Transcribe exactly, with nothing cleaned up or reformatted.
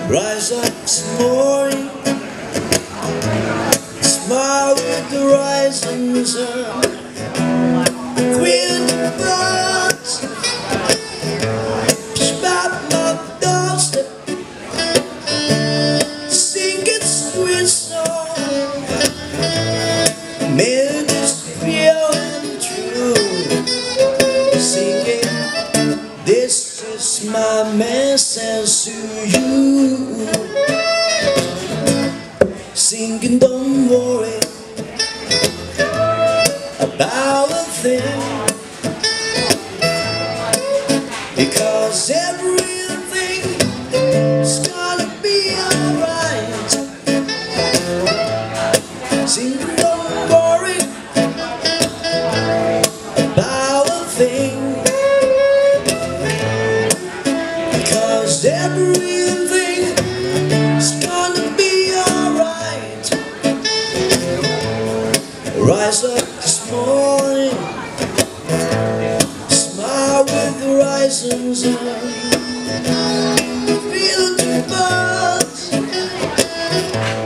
Rise up this morning, smile with the rising sun. Queen of birds, spout my doorstep, sing its sweet song. Melodies pure and true, singing, this is my message to you. Singing, don't worry about a thing, because everything is gonna be alright. Singing, don't worry about a thing, because everything is gonna be alright. Rise up this morning, smile with the rising sun. Feel the birds,